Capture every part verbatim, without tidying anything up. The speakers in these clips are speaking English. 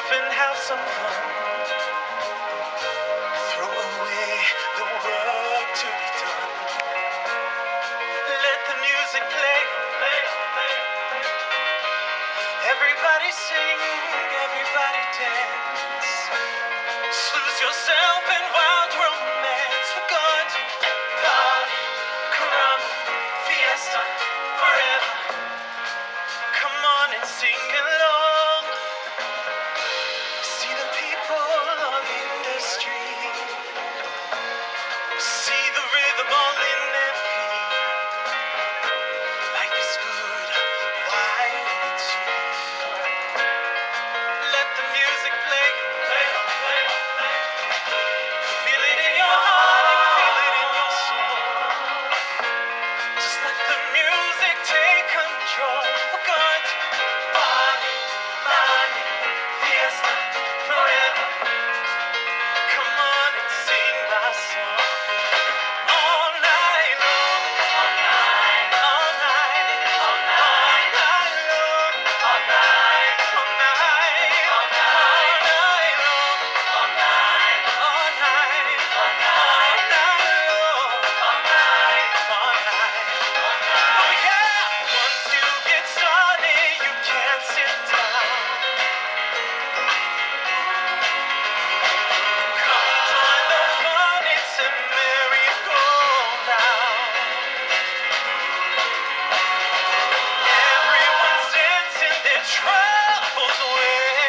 laugh and have some fun. Throw away the work to be done. Let the music play, play, play. Everybody sing, everybody dance. Just lose yourself in wild romance. We're going to party, caramba, fiesta, forever. Come on and sing along. See the people all in the street. See the rhythm all in their feet. Life is good, wild and sweet. Let the music play, play, play, play. Feel it in your heart and feel it in your soul. Just let the music take control. We're going to party, party, fiesta, forever. Come on and sing my song. All night long, all night, all night, all night, all night long, all night, all night, all night, long, all night, all night, all night, long, all night, all night. Oh yeah! Once you get started, you can't sit down. Come join the fun, it's a merry-go-round. Everyone's dancing their troubles away.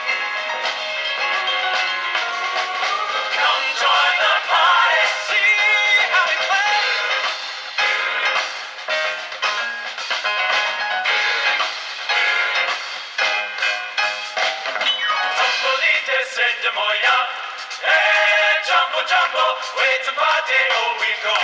Come join the party, see how we play. Tumbolite send moya, hey jumbo jumbo, way to party, oh we go.